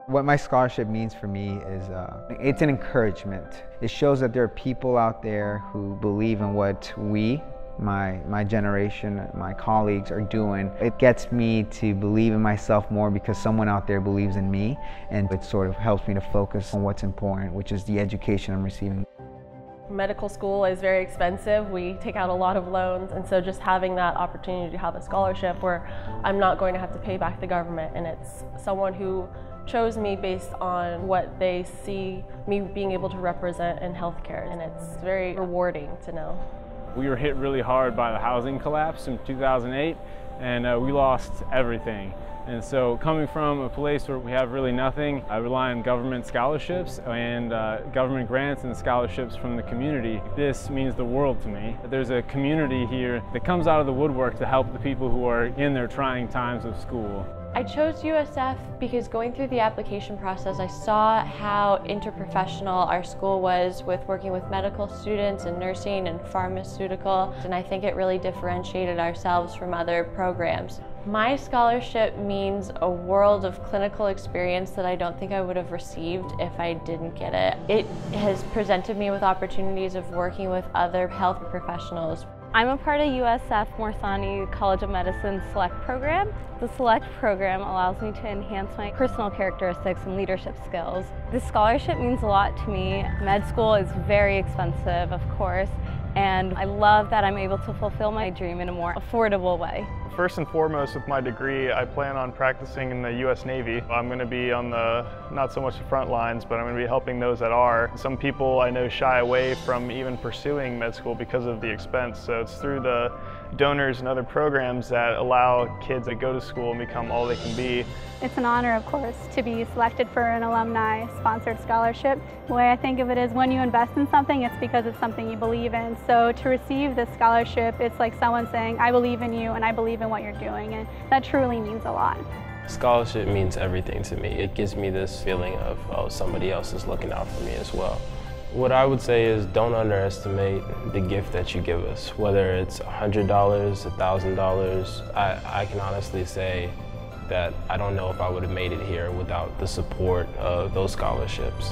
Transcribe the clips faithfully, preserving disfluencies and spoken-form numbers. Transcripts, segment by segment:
What my scholarship means for me is uh, it's an encouragement. It shows that there are people out there who believe in what we, my, my generation, my colleagues are doing. It gets me to believe in myself more because someone out there believes in me, and it sort of helps me to focus on what's important, which is the education I'm receiving. Medical school is very expensive. We take out a lot of loans, and so just having that opportunity to have a scholarship where I'm not going to have to pay back the government, and it's someone who chose me based on what they see me being able to represent in healthcare, and it's very rewarding to know. We were hit really hard by the housing collapse in two thousand eight, and uh, we lost everything. And so coming from a place where we have really nothing, I rely on government scholarships and uh, government grants and scholarships from the community. This means the world to me. There's a community here that comes out of the woodwork to help the people who are in their trying times of school. I chose U S F because going through the application process, I saw how interprofessional our school was with working with medical students and nursing and pharmaceutical, and I think it really differentiated ourselves from other programs. My scholarship means a world of clinical experience that I don't think I would have received if I didn't get it. It has presented me with opportunities of working with other health professionals. I'm a part of U S F Morsani College of Medicine Select Program. The Select Program allows me to enhance my personal characteristics and leadership skills. This scholarship means a lot to me. Med school is very expensive, of course, and I love that I'm able to fulfill my dream in a more affordable way. First and foremost, with my degree, I plan on practicing in the U S Navy. I'm going to be on the, not so much the front lines, but I'm going to be helping those that are. Some people I know shy away from even pursuing med school because of the expense, so it's through the donors and other programs that allow kids that go to school and become all they can be. It's an honor, of course, to be selected for an alumni-sponsored scholarship. The way I think of it is when you invest in something, it's because it's something you believe in. So to receive this scholarship, it's like someone saying, I believe in you and I believe in what you're doing, and that truly means a lot. Scholarship means everything to me. It gives me this feeling of, oh, somebody else is looking out for me as well. What I would say is don't underestimate the gift that you give us. Whether it's one hundred dollars, one thousand dollars, I, I can honestly say that I don't know if I would have made it here without the support of those scholarships.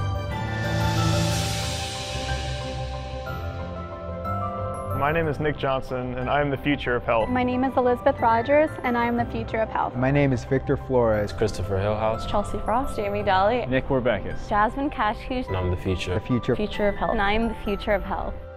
My name is Nick Johnson, and I am the future of health. My name is Elizabeth Rogers, and I am the future of health. My name is Victor Flores. Christopher Hillhouse. Chelsea Frost. Jamie Dolly. Nick Warbeckus. Jasmine Cashew. And I'm the future. The future. Future of health. And I am the future of health.